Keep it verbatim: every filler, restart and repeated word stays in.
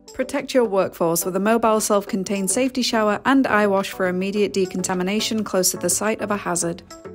Protect your workforce with a mobile self-contained safety shower and eye wash for immediate decontamination close to the site of a hazard.